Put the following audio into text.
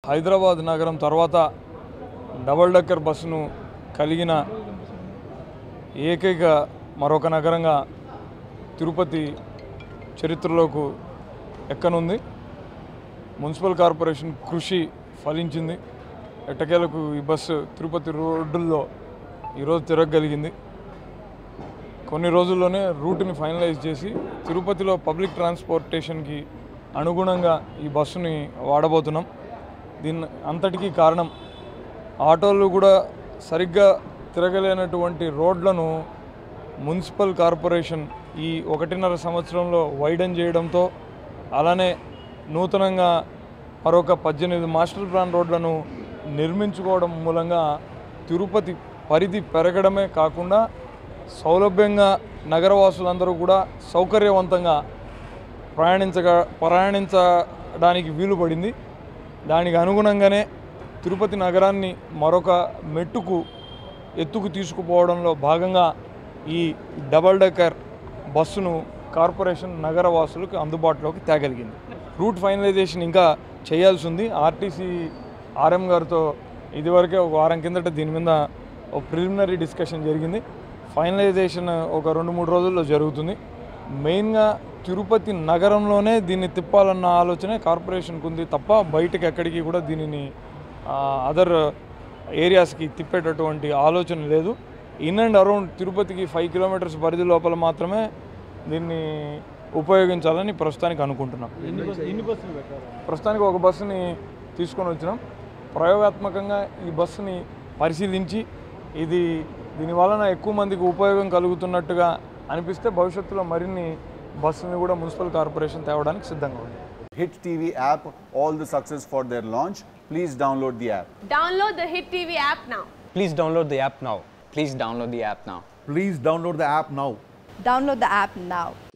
హైదరాబాద్ నగరం తర్వాత double decker బస్సును కలిగిన ఏకైక మరొక నగరంగా తిరుపతి చరిత్రలోకి ఎక్కనుంది. మున్సిపల్ కార్పొరేషన్ కృషి ఫలించింది. ఎట్టకేలకు ఈ బస్సు తిరుపతి రోడ్డుల్లో ఈరోజు తిరగగలిగింది. కొన్ని రోజుల్లోనే రూట్ని ఫైనలైజ్ చేసి తిరుపతిలో పబ్లిక్ ట్రాన్స్పోర్టేషన్కి అనుగుణంగా ఈ బస్సుని వాడబోతున్నాం. దీని అంతటికీ కారణం ఆటోలు కూడా సరిగ్గా తిరగలేనటువంటి రోడ్లను మున్సిపల్ కార్పొరేషన్ ఈ 1.5 సంవత్సరంలో వైడన్ చేయడంతో, అలానే నూతనంగా మరొక 18 మాస్టర్ ప్లాన్ రోడ్లను నిర్మించుకోవడం మూలంగా తిరుపతి పరిధి పెరగడమే కాకుండా సౌలభ్యంగా నగరవాసులందరూ కూడా సౌకర్యవంతంగా ప్రయాణించడానికి వీలు పడింది. దానికి అనుగుణంగానే తిరుపతి నగరాన్ని మరొక ఎత్తుకు తీసుకుపోవడంలో భాగంగా ఈ డబల్ డెక్కర్ బస్సును కార్పొరేషన్ నగరవాసులకు అందుబాటులోకి తేగలిగింది. రూట్ ఫైనలైజేషన్ ఇంకా చేయాల్సి ఉంది. ఆర్టీసీ ఆర్ఎం గారితో ఇదివరకే ఒక వారం కిందట దీని మీద ఒక ప్రిలిమినరీ డిస్కషన్ జరిగింది. ఫైనలైజేషన్ ఒక 2-3 రోజుల్లో జరుగుతుంది. మెయిన్గా తిరుపతి నగరంలోనే దీన్ని తిప్పాలన్న ఆలోచనే కార్పొరేషన్కు ఉంది తప్ప బయటకు ఎక్కడికి కూడా దీనిని అదర్ ఏరియాస్కి తిప్పేటటువంటి ఆలోచన లేదు. ఇన్ అండ్ అరౌండ్ తిరుపతికి 5 కిలోమీటర్స్ పరిధి లోపల మాత్రమే దీన్ని ఉపయోగించాలని ప్రస్తుతానికి అనుకుంటున్నాం. ప్రస్తుతానికి ఒక బస్సుని తీసుకొని వచ్చినాం. ప్రయోగాత్మకంగా ఈ బస్సుని పరిశీలించి దీని వలన ఎక్కువ మందికి ఉపయోగం కలుగుతున్నట్టుగా అనిపిస్తే భవిష్యత్తులో మరిన్ని బస్సుని కూడా మున్సిపల్ కార్పొరేషన్ తేవడానికి సిద్ధంగా ఉంది. Hit TV app, all the success for their launch. Please download the app. Download the Hit TV app now. Please download the app now. Please download the app now. Please download the app now. Download the app now.